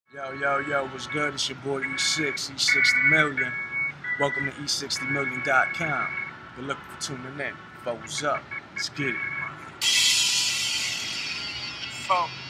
Yo, what's good? It's your boy E6, E60 Million. Welcome to E60million.com. Good looking for tuning in. Foes up. Let's get it.